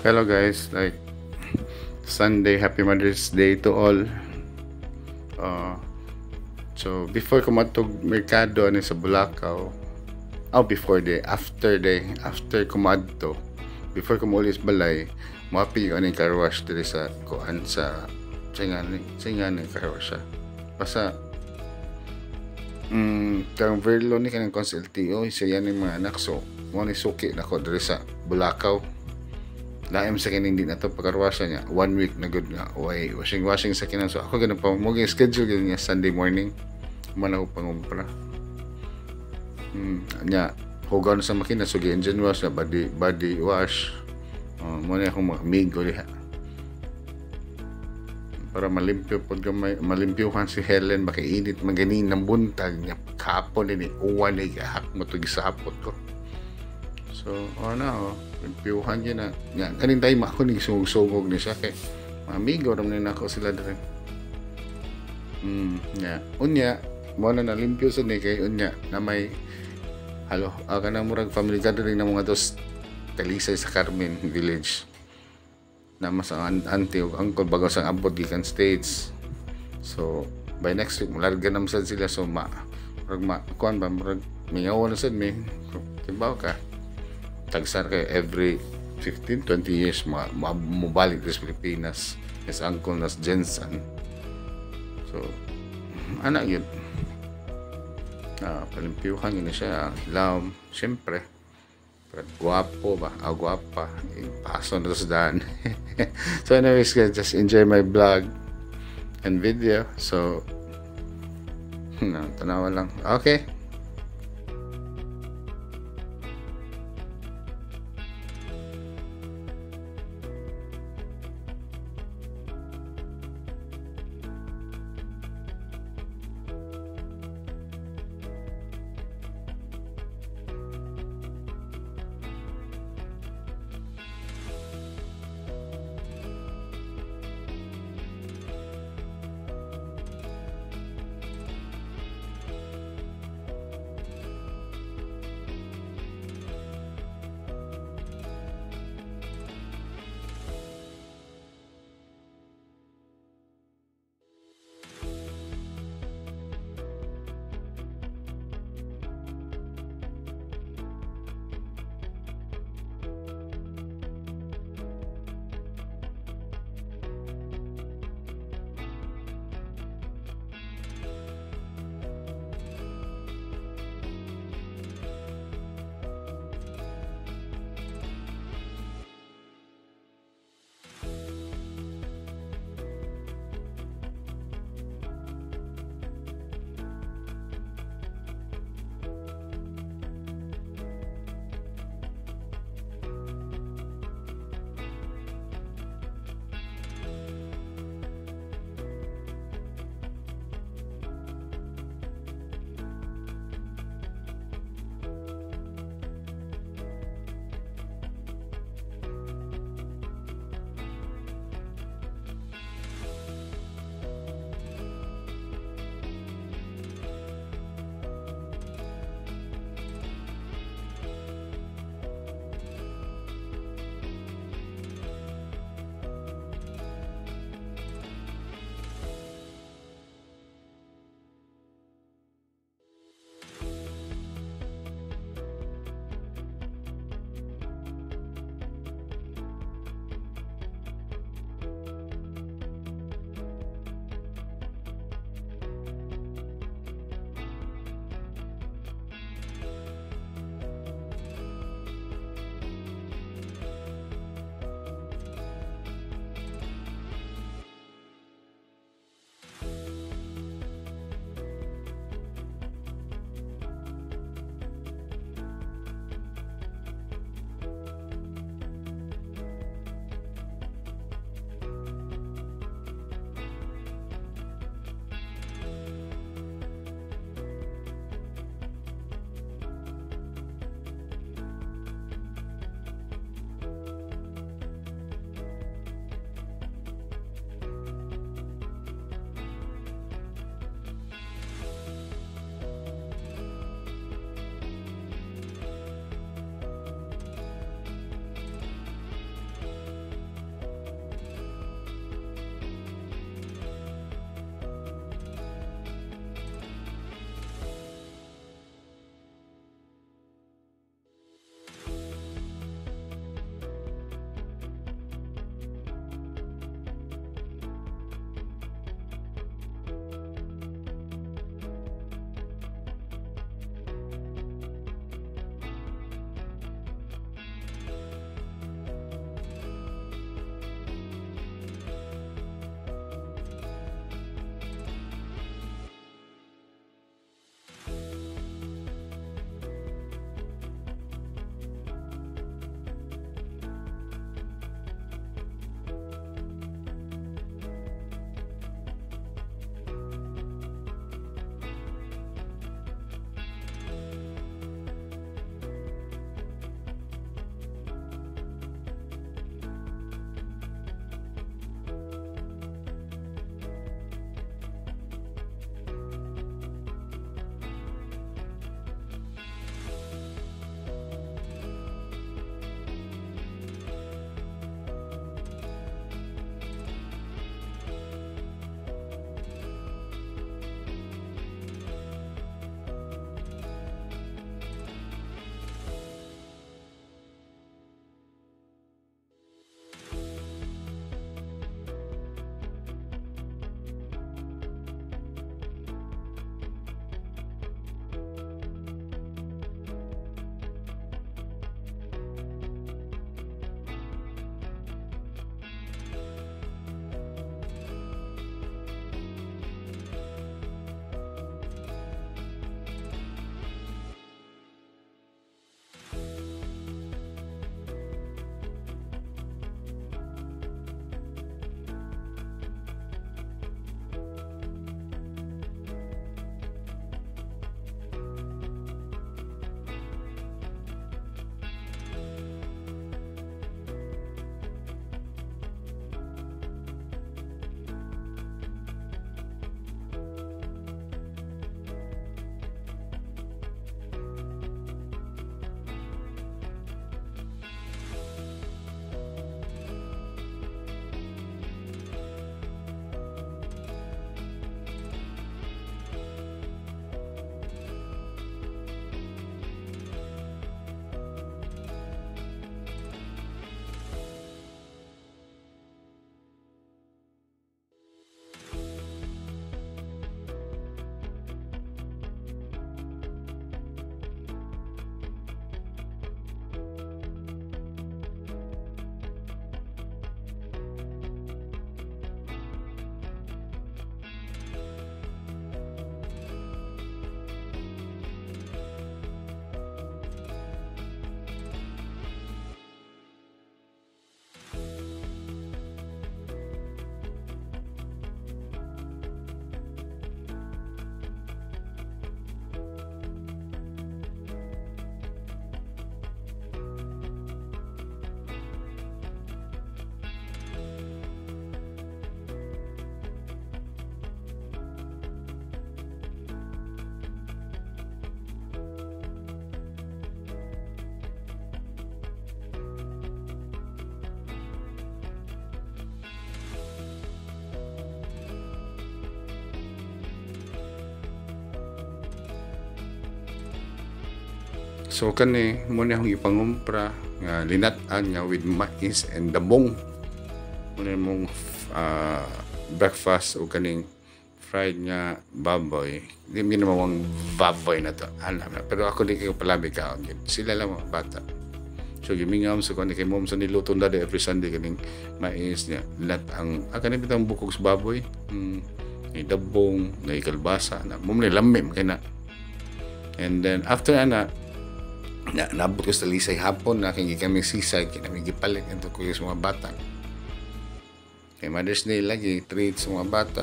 Hello guys, like Sunday, happy Mother's Day to all. So before ko matug merkado ani sa Bulacau, after ko madto, before ko mulis balay, moapi ko ani car wash diri sa kuan sa singani car wash siya. Basta kang verlo ni kanang konsultiyo, isa yan yung mga anak, so mo ni suki nako diri sa Bulacau. Laim sa kining di na to pagkarwasya niya 1 week na good nga washing sa kinan, so ako ganun pa mo schedule ganun niya Sunday morning man ako pangumpra nya hugaw sa makina, so engine wash na body wash, mo na akong mamigo diha para malimpyo pod gamay, malimpyuhan si Helen makainit maganin ng buntag niya kapon ni uwan ni gahak mo to gisapot ko. So, limpyuhan yun na. Yan, kanin tayo ako ni sugog ni siya kay mamigo ram na ako sila dere. Unya, mo na nalimpyo sa ni kay unya na may kana murag family gathering na mga dos Talisay sa Carmen Village. Na mas ang auntie ug uncle bago sang abot gikan States. So, by next week mularga na sad sila, so kuan ba murag mingaw na sad mi. Tibaw ka. Tagsar kay every 15-20 years mabalik sa Pilipinas as uncle nas Jensen. So anak yun palimpyuhan yun na siya lam siyempre guwapo ba guwapa paso na sa daan. So anyways guys, just enjoy my vlog and video, so tanawa lang. Okay. So kani mo na akong ipangumpra nga linat-an nga with mais and dabong. Muna mong breakfast o kaning fried nga baboy. Hindi mo namang baboy na to. Alam na. Pero ako di kayo palabi ka. Sila lang mga bata. So gimingam sa kani kay mom sa niluto na every Sunday kaning mais niya. Lat ang kaning bitang bukog sa baboy. May dabong, may kalbasa na mom ni lamim kay na. And then after ana naabot ko sa Lisay hapon na kay kami seaside kay kami gipalit ito ko sa mga bata. Kay Mother's Day lagi treat sa mga bata.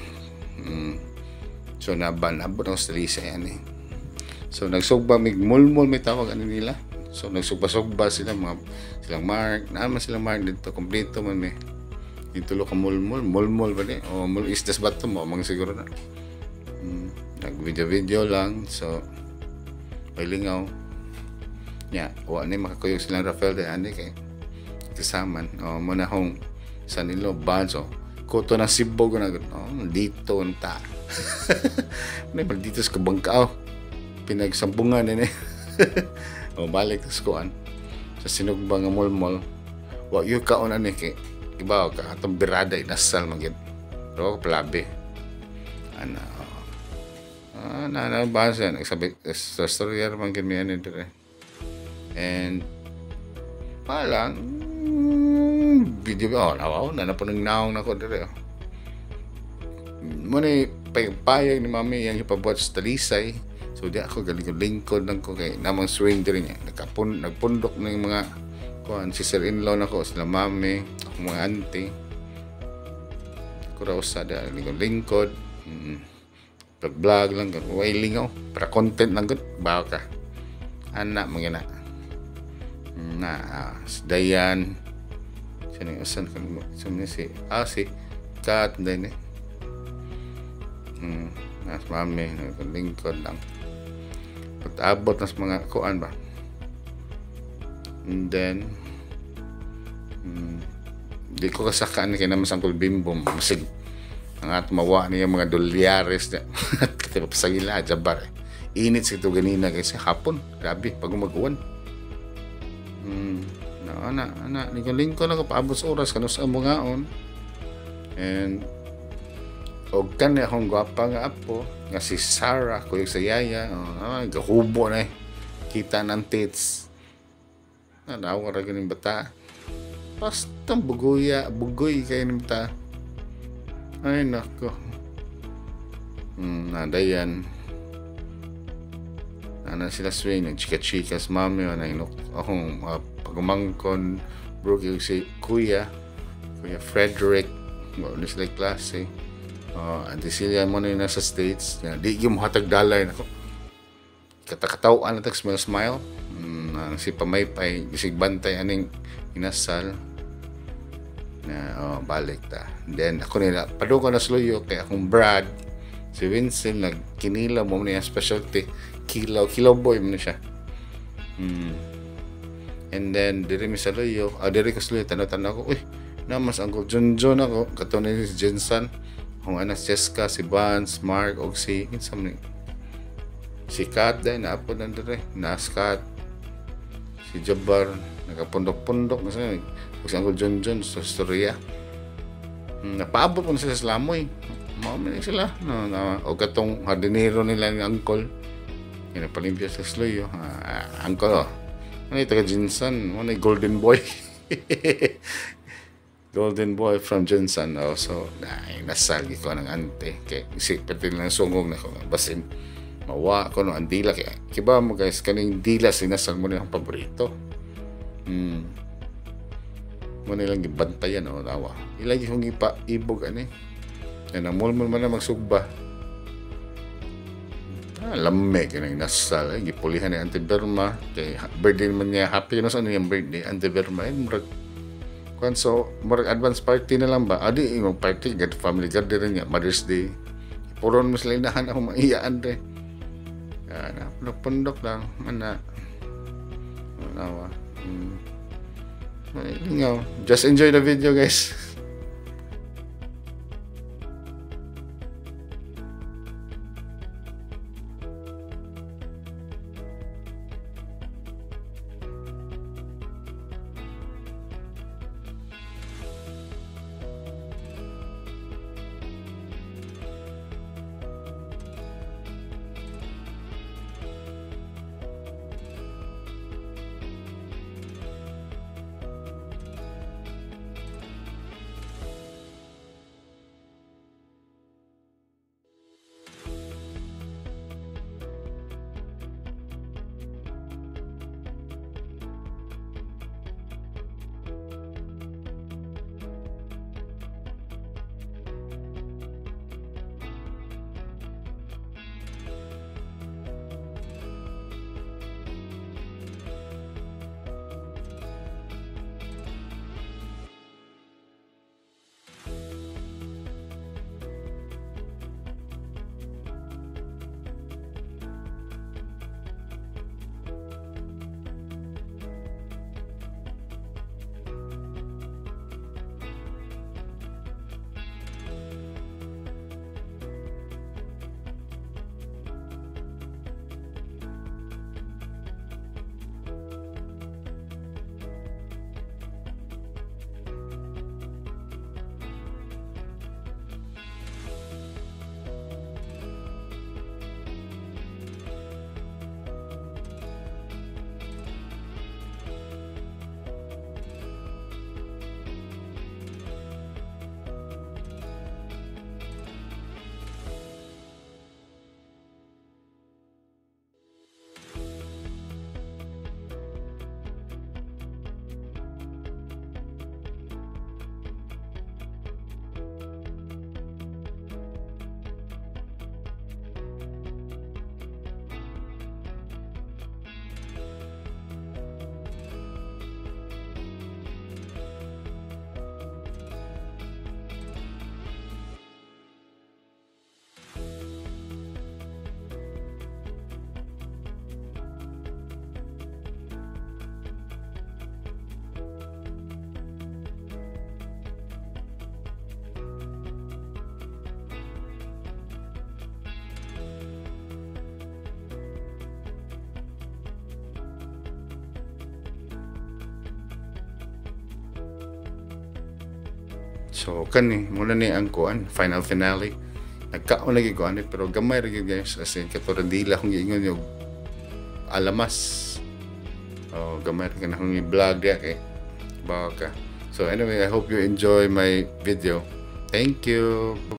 So nabot ako sa Lisay ani. So nagsugba mig mulmul may tawag ano nila. So nagsugba-sugba sila silang Mark, naman silang Mark dito kompleto man may. Itulo ka mulmul ba ni? O mul isdas bato mo mang siguro na. Nag-video lang so lingaw nya wa ni makakuyog silang Rafael de ani kay kasaman o mo na hong sa nilo banso koto na Cebu na dito unta may dito sa kabangkaaw pinagsampungan ni o balik sa kuan sa sinugba nga mulmol wa yu kaon ani kay ibaw ka atong birada inasal magid pero plabe ana basa nagsabi sa storyer man gid mi ani dire. And palang video na po ng naong na ko dire. Muna payag ni mami yang ipabuhat sa Talisay. So di ako galing lingkod lang ko kay namang swing dire niya. Nagpundok ng mga kuan sister-in-law na ko sila mami, ako mga auntie. Ko raw sa lingkod. Vlog lang ko, way lingaw para content lang gud bawa ka. Anak mga na Dayan sino usan kan mo si Kat din nas mami lingkod lang pag-abot nas mga kuan ba and then di ko kasakaan kay naman sang Bimbo masig ang at mawa niya mga dolyares na kaya pasagila jabar init sa ito ganina kasi hapon grabe pag umaguan anak lingko lang paabot sa oras kano sa mungaon and og kani akong gwapa nga apo nga si Sarah kuyog sa yaya gahubo na kita ng tits nawa ra ganing bata basta bugoy kayo ng bata. Ay nako. Dayan. Ana sila swing chika-chikas mami na inok akong pagumangkon bro si Kuya Frederick mo sila klase. Anti sila mo na nasa States. Di yung hatag dalay nako. Katakatawaan na smile. Si Pamaypay bisig bantay aning inasal. Balik ta. Then ako nila paduko na sluyo kay akong Brad si Vincent nagkinila mo niya specialty kilaw boy mo siya and then diri mi sa luyo diri ko sluyo tanaw ko uy namas Uncle Junjun ako kato ni si Jensen akong anak Jessica si Vance Mark og si Kat din apo na diri Naskat si Jabbar nagapundok-pundok na siya si Uncle Junjun sa storya napaabot mo na sila sa Lamoy maumin sila o katong hardinero nila ng uncle pinapalimpya sa sluyo uncle ano yung taga Jinsan ano yung golden boy golden boy from Jinsan so nasagi ko ng ante kaya isip pati lang sungog na ko basin mawa ko no ang dila kaya kiba mo guys kaning dila sinasal mo na yung paborito mo nilang gibantayan tawa ilagi kong ibog yan ang mulmul man na magsugba lamig yan ang nasal gipulihan ni Auntie Berma kay birthday naman niya happy na sa yung birthday Auntie Berma so murag advance party na lang ba adi yung party get family gathering niya Mother's Day puron mo sila inahan ako maiyaan rin pundok lang mana just enjoy the video guys. So kani muna ni ang kuan final finale. Nagkaon lagi ko ani pero gamay ra gyud guys kasi katulad dila kung giingon yung alamas. Oh, gamay ra kana kung i-vlog ya kay baka. So anyway, I hope you enjoy my video. Thank you.